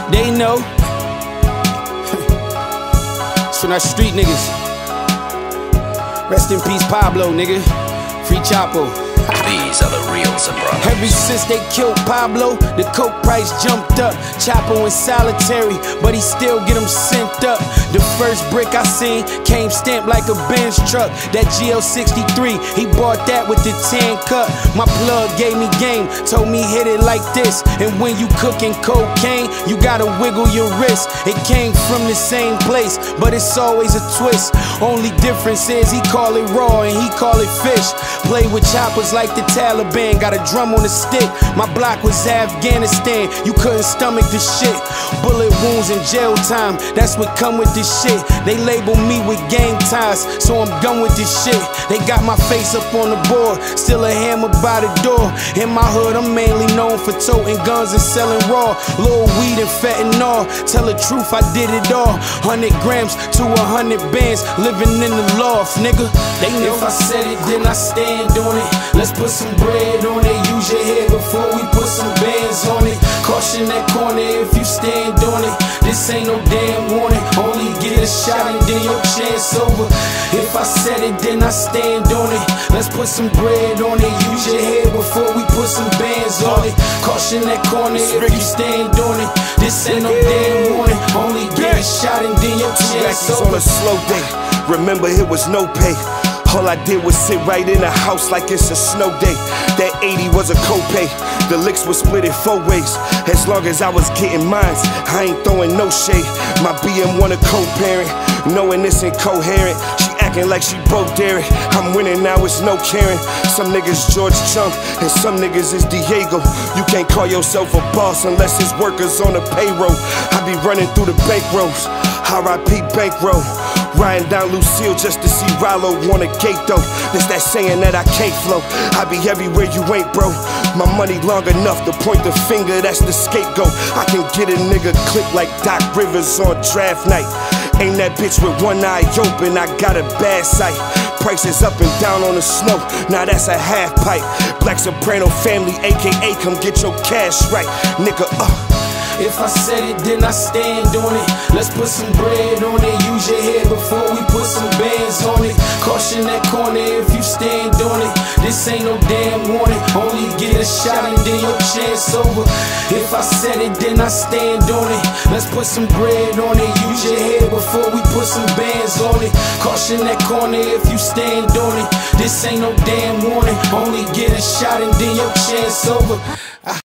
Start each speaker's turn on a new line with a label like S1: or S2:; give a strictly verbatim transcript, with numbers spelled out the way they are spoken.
S1: They know. It's from our street niggas. Rest in peace, Pablo, nigga. Free Chapo.
S2: These are the real Sopranos.
S1: Ever since they killed Pablo, the coke price jumped up. Chapo in solitary, but he still get him sent up. The first brick I seen came stamped like a Benz truck. That G L sixty-three, he bought that with the tan cut. My plug gave me game, told me hit it like this. And when you cooking cocaine, you gotta wiggle your wrist. It came from the same place, but it's always a twist. Only difference is he call it raw and he call it fish. Play with choppers like the Taliban, got a drum on a stick. My block was Afghanistan, you couldn't stomach the shit. Bullet wounds and jail time, that's what come with this shit. They label me with gang ties, so I'm done with this shit. They got my face up on the board, still a hammer by the door. In my hood, I'm mainly known for toting guns and selling raw. Little weed and fentanyl, tell the truth, I did it all. Hundred grams to a hundred bands, living in the loft, nigga. They know if I said it, then I stand on it. Let's put some bread on it. Use your head before we put some bands on it. Caution that corner if you stand on it. This ain't no damn warning. Only get a shot and then your chance over. If I said it, then I stand on it. Let's put some bread on it. Use your head before we put some bands on it. Caution that corner if you stand on it. This ain't no damn warning. Only get a shot and then your chance over.
S3: On a slow day, remember it was no pay. All I did was sit right in the house like it's a snow day. That eighty was a copay. The licks were split in four ways. As long as I was getting mines, I ain't throwing no shade. My B M want a co-parent, knowing this incoherent. She acting like she broke Derek. I'm winning now, it's no caring. Some niggas George Chunk and some niggas is Diego. You can't call yourself a boss unless his workers on the payroll. I be running through the bank rolls, R I P bankroll. Riding down Lucille just to see Rollo on a gate though. It's that saying that I can't flow. I be everywhere you ain't, bro. My money long enough to point the finger, that's the scapegoat. I can get a nigga clip like Doc Rivers on draft night. Ain't that bitch with one eye open, I got a bad sight. Prices up and down on the snow, now that's a half pipe. Black Soprano family, A K A come get your cash right, nigga, uh.
S1: If I said it, then I stand on it. Let's put some bread on it. Use your head before we put some bands on it. Caution that corner if you stand on it. This ain't no damn warning. Only get a shot and then your chance over. If I said it, then I stand on it. Let's put some bread on it. Use your head before we put some bands on it. Caution that corner if you stand on it. This ain't no damn warning. Only get a shot and then your chance over. I